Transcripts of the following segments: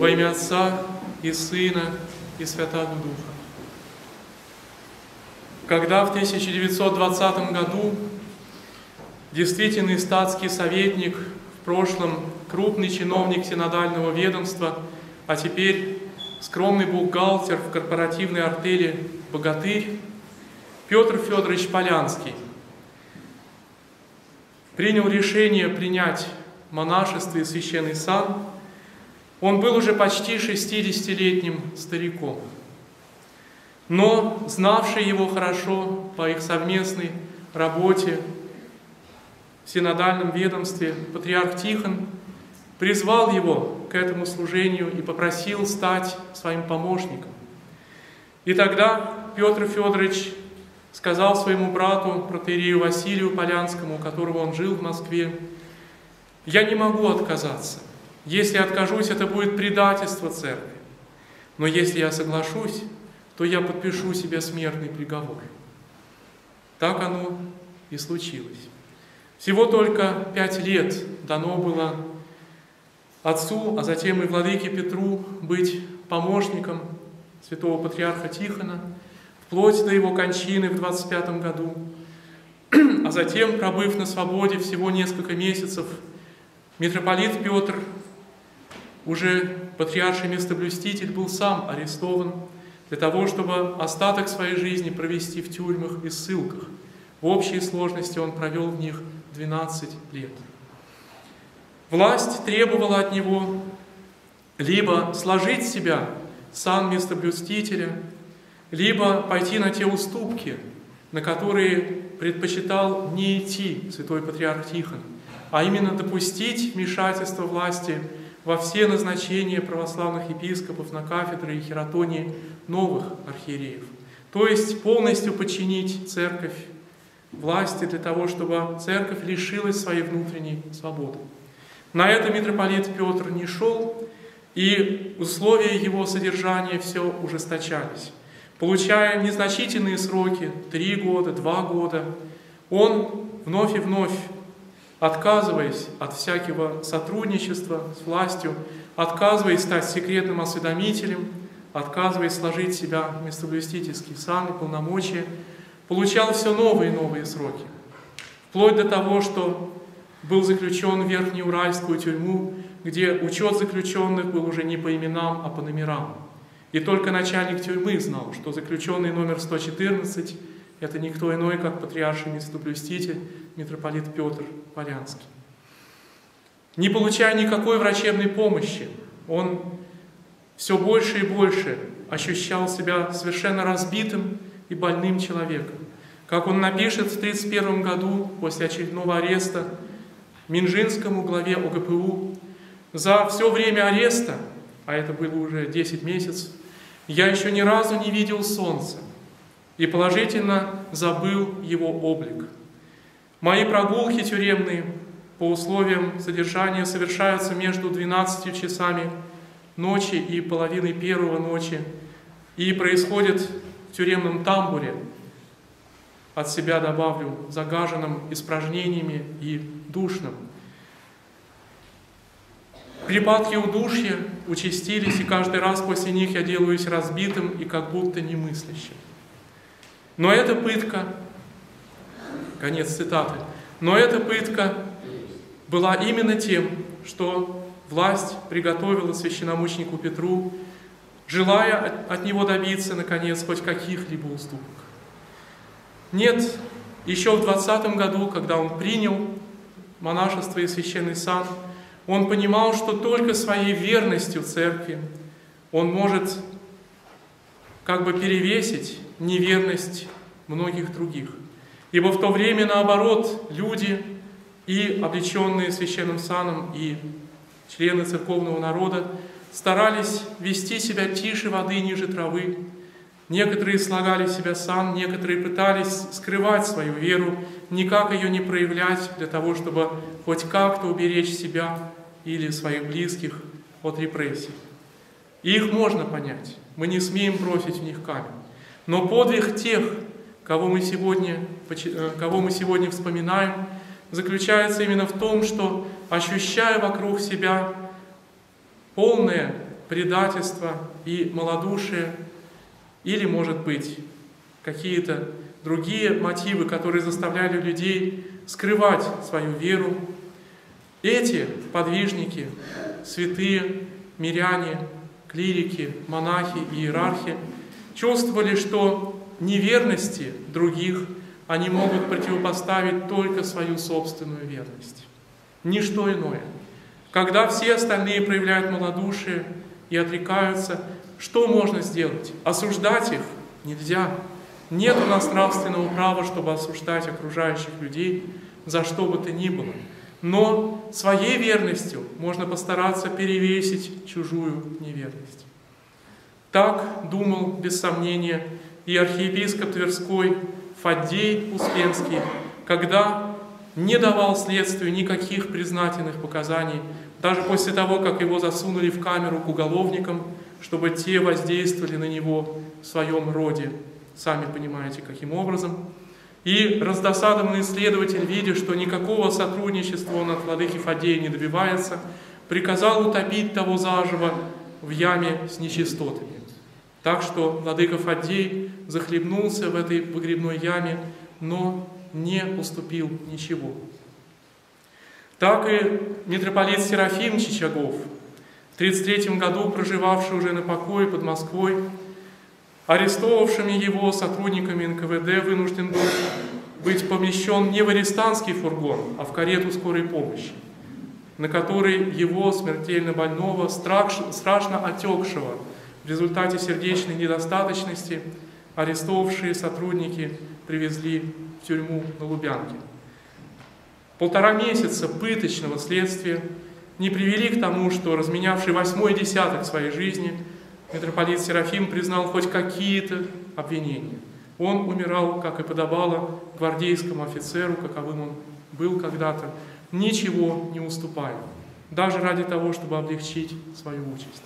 Во имя Отца и Сына и Святаго Духа. Когда в 1920 году действительный статский советник, в прошлом крупный чиновник синодального ведомства, а теперь скромный бухгалтер в корпоративной артели «Богатырь» Петр Федорович Полянский принял решение принять монашество и священный сан, он был уже почти 60-летним стариком. Но знавший его хорошо по их совместной работе в синодальном ведомстве патриарх Тихон призвал его к этому служению и попросил стать своим помощником. И тогда Петр Федорович сказал своему брату, протоиерею Василию Полянскому, у которого он жил в Москве: «Я не могу отказаться. Если откажусь, это будет предательство церкви. Но если я соглашусь, то я подпишу себе смертный приговор». Так оно и случилось. Всего только 5 лет дано было отцу, а затем и владыке Петру быть помощником святого патриарха Тихона, вплоть до его кончины в 25 году. А затем, пробыв на свободе всего несколько месяцев, митрополит Петр, уже патриарший местоблюститель, был сам арестован для того, чтобы остаток своей жизни провести в тюрьмах и ссылках. В общей сложности он провел в них 12 лет. Власть требовала от него либо сложить с себя сан местоблюстителя, либо пойти на те уступки, на которые предпочитал не идти святой патриарх Тихон, а именно допустить вмешательство власти во все назначения православных епископов на кафедры и хератонии новых архиереев. То есть полностью подчинить церковь власти для того, чтобы церковь лишилась своей внутренней свободы. На это митрополит Петр не шел, и условия его содержания все ужесточались. Получая незначительные сроки, 3 года, 2 года, он вновь и вновь, отказываясь от всякого сотрудничества с властью, отказываясь стать секретным осведомителем, отказываясь сложить в себя местоблюстительский сан и полномочия, получал все новые и новые сроки. Вплоть до того, что был заключен в Верхнеуральскую тюрьму, где учет заключенных был уже не по именам, а по номерам. И только начальник тюрьмы знал, что заключенный номер 114 – это никто иной, как патриарший местоблюститель, митрополит Петр Полянский. Не получая никакой врачебной помощи, он все больше и больше ощущал себя совершенно разбитым и больным человеком. Как он напишет в 1931 году, после очередного ареста, Минжинскому, главе ОГПУ: «За все время ареста, а это было уже 10 месяцев, я еще ни разу не видел солнца и положительно забыл его облик. Мои прогулки тюремные по условиям содержания совершаются между 12 часами ночи и половиной 1 ночи и происходят в тюремном тамбуре, от себя добавлю, загаженным испражнениями и душным. Припадки удушья участились, и каждый раз после них я делаюсь разбитым и как будто немыслящим. Но эта пытка», конец цитаты, «но эта пытка была именно тем, что власть приготовила священномученику Петру, желая от него добиться, наконец, хоть каких-либо уступок». Нет, еще в 20 году, когда он принял монашество и священный сан, он понимал, что только своей верностью церкви он может как бы перевесить неверность многих других. Ибо в то время, наоборот, люди, и облеченные священным саном, и члены церковного народа, старались вести себя тише воды, ниже травы. Некоторые слагали в себя сан, некоторые пытались скрывать свою веру, никак ее не проявлять для того, чтобы хоть как-то уберечь себя или своих близких от репрессий. И их можно понять, мы не смеем бросить в них камень. Но подвиг тех, кого мы сегодня вспоминаем, заключается именно в том, что, ощущая вокруг себя полное предательство и малодушие, или, может быть, какие-то другие мотивы, которые заставляли людей скрывать свою веру. Эти подвижники, святые, миряне, клирики, монахи и иерархи чувствовали, что неверности других они могут противопоставить только свою собственную верность. Ничто иное. Когда все остальные проявляют малодушие и отрекаются, что можно сделать? Осуждать их нельзя. Нет у нас нравственного права, чтобы осуждать окружающих людей за что бы то ни было. Но своей верностью можно постараться перевесить чужую неверность. Так думал, без сомнения, и архиепископ Тверской Фаддей Успенский, когда не давал следствию никаких признательных показаний, даже после того, как его засунули в камеру к уголовникам, чтобы те воздействовали на него в своем роде, сами понимаете, каким образом. И раздосадованный следователь, видя, что никакого сотрудничества он от владыки Фаддея не добивается, приказал утопить того заживо в яме с нечистотами. Так что владыка Фаддей захлебнулся в этой погребной яме, но не уступил ничего. Так и митрополит Серафим Чичагов, в 1933 году проживавший уже на покое под Москвой, арестовавшими его сотрудниками НКВД, вынужден был быть помещен не в арестантский фургон, а в карету скорой помощи, на которой его, смертельно больного, страшно отекшего в результате сердечной недостаточности, арестовавшие сотрудники привезли в тюрьму на Лубянке. 1,5 месяца пыточного следствия не привели к тому, что разменявший 8-й десяток своей жизни митрополит Серафим признал хоть какие-то обвинения. Он умирал, как и подобало гвардейскому офицеру, каковым он был когда-то, ничего не уступая, даже ради того, чтобы облегчить свою участь.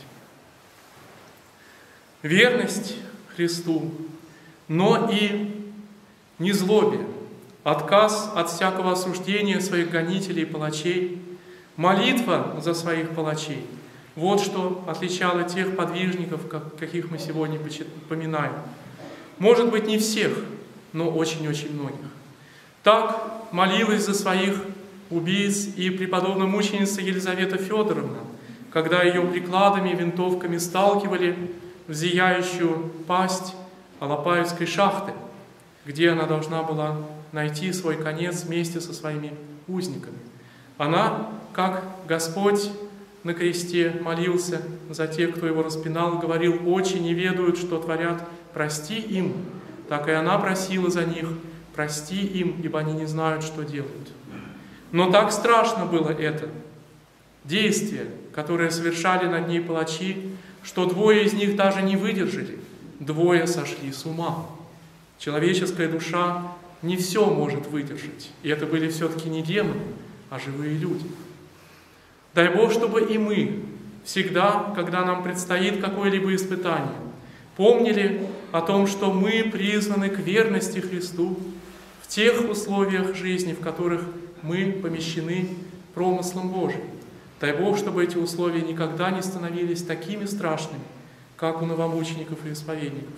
Верность Христу, но и незлобие, отказ от всякого осуждения своих гонителей и палачей, молитва за своих палачей – вот что отличало тех подвижников, каких мы сегодня поминаем. Может быть, не всех, но очень-очень многих. Так молилась за своих убийц и преподобная мученица Елизавета Федоровна, когда ее прикладами и винтовками сталкивали в зияющую пасть Алапаевской шахты, где она должна была найти свой конец вместе со своими узниками. Она, как Господь на кресте молился за тех, кто его распинал, говорил: «Очи не ведают, что творят, прости им». Так и она просила за них: «Прости им, ибо они не знают, что делают». Но так страшно было это действие, которое совершали над ней палачи, что 2 из них даже не выдержали, 2 сошли с ума. Человеческая душа не все может выдержать, и это были все-таки не демоны, а живые люди. Дай Бог, чтобы и мы всегда, когда нам предстоит какое-либо испытание, помнили о том, что мы призваны к верности Христу в тех условиях жизни, в которых мы помещены промыслом Божиим. Дай Бог, чтобы эти условия никогда не становились такими страшными, как у новомучеников и исповедников.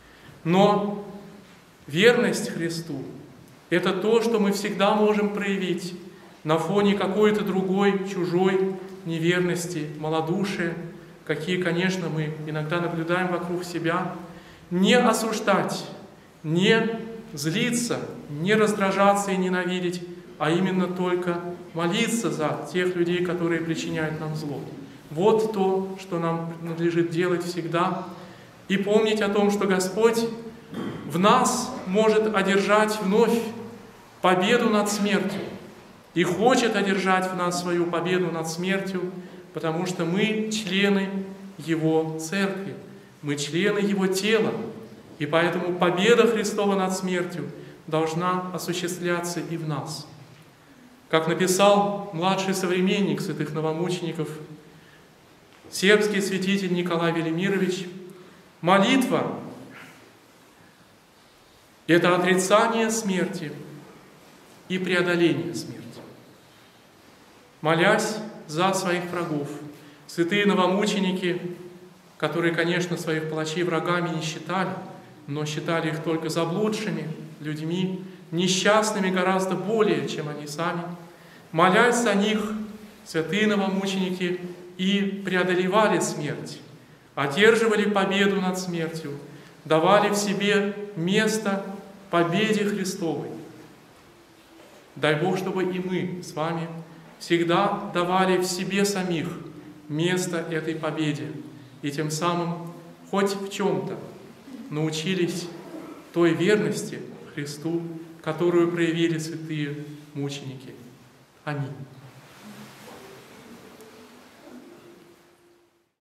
Но верность Христу – это то, что мы всегда можем проявить на фоне какой-то другой, чужой неверности, малодушия, какие, конечно, мы иногда наблюдаем вокруг себя. Не осуждать, не злиться, не раздражаться и ненавидеть, а именно только молиться за тех людей, которые причиняют нам зло. Вот то, что нам надлежит делать всегда. И помнить о том, что Господь в нас может одержать вновь победу над смертью. И хочет одержать в нас свою победу над смертью, потому что мы члены Его Церкви, мы члены Его тела. И поэтому победа Христова над смертью должна осуществляться и в нас. Как написал младший современник святых новомучеников, сербский святитель Николай Велимирович, молитва – это отрицание смерти и преодоление смерти. Молясь за своих врагов, святые новомученики которые, конечно, своих палачей врагами не считали, но считали их только заблудшими людьми, несчастными гораздо более, чем они сами, молясь о них, святые новомученики и преодолевали смерть, одерживали победу над смертью, давали в себе место победе Христовой. Дай Бог, чтобы и мы с вами всегда давали в себе самих место этой победе, и тем самым хоть в чем-то научились той верности Христу, которую проявили святые мученики. Аминь.